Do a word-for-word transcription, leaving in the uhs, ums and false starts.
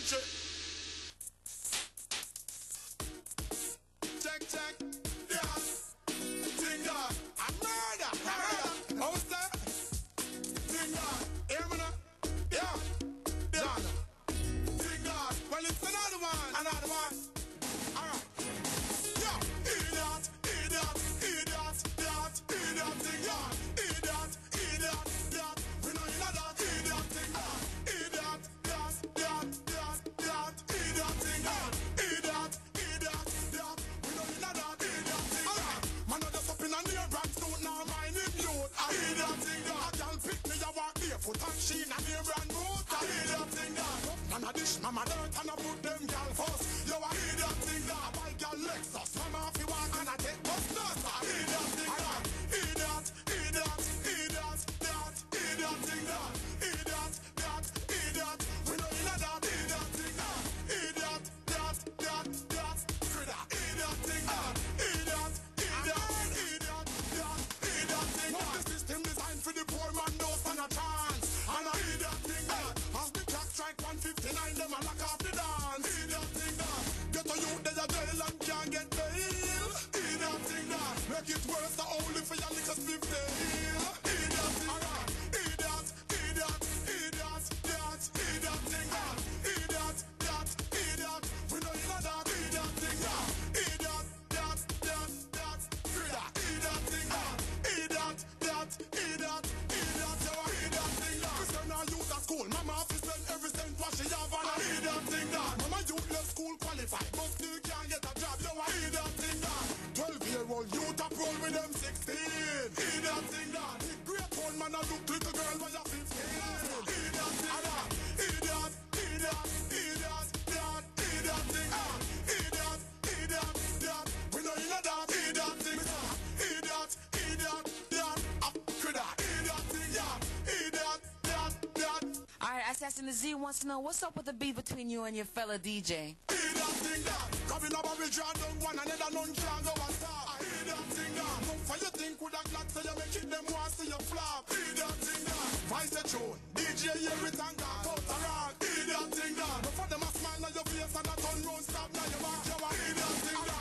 country. Check, check. Yeah. Ting dog. A murder. Murder. How's that? Ting dog. Hear me now? Yeah. Yeah. Ting dog. Well, it's another one. Another one. Alright. Yeah. Idiot. Idiot. Idiot. Idiot. Idiot. Ting dog. Idiot. Idiot. Idiot. We know you're not that. Idiot. Ting dog. Idiot. Idiot. Idiot. Idiot. Idiot. Idiot. Ting dog. Idiot. Idiot. Idiot. We know you're not that. Idiot. Ting dog. Man, I just up in a near brand suit now, mind him youth. A idiot. Ting dog. A girl pick me, I walk barefoot and she in a near brand boot. A idiot. Ting dog. None of this, mama dirt and I put them gal first. Yo, a idiot. Ting dog. Buy gal Lexus, mama if you walk and I take bus nurse. A idiot. Ting dog. Idiot. Idiot. Idiot. Idiot. Idiot. Ting dog. Idiot. Idiot. Idiot. We know you're not that. Idiot. Ting dog. Idiot. Idiot. Idiot. Idiot. Critter. Idiot. Ting dog. Idiot. Idiot. Idiot. Idiot. Idiot. Ting dog. The system designed for the poor man, no stand a chance. And a idiot. Ting dog. As the clock strike one fifty-nine, them a lock off the dance. Idiot. Ting dog. Get a youth, there's a jail and can't get bail. Idiot. Ting dog. Make it worse, the only for your liquor split tail. Idiot. Ting dog. Idiot. Idiot. Idiot. Idiot. Idiot. Ting dog. Idiot. Idiot. Idiot. We know you're not that. Idiot. Ting dog. Idiot. Idiot. Idiot. Idiot. Critter. Idiot. Ting dog. Idiot. Idiot. Idiot. Idiot. You're a idiot. Ting dog. We send our youth to school. Mama have to spend every cent what she have on a idiot. Ting dog. Mama youth left school qualified, but still can't get a job. You're a idiot. Ting dog. Twelve-year-old youth up roll with them sixteen. Idiot. Ting dog. The great old man a look little girl when you're fifteen. Idiot. Ting dog. Idiot. Idiot. Idiot. Idiot. Idiot. Ting dog. Idiot. Idiot. Idiot. We know you're not that. Idiot. Ting dog. Idiot. Idiot. Idiot. Up critter. Idiot. Ting dog. Idiot. Idiot. Idiot. Alright, Assassin the Z wants to know what's up with the beef between you and your fella D J. Idiot. Ting dog. Come in a barrel draw down one another none can go and stop. Idiot. Ting dog. No for you think with a clock so you make it them want see you flop. Idiot. Ting dog. Vice the tune. D J hear it and go out a rock. Idiot. Ting dog. No for them a smile on your face and a turn round stop now you back. You a idiot. Ting dog.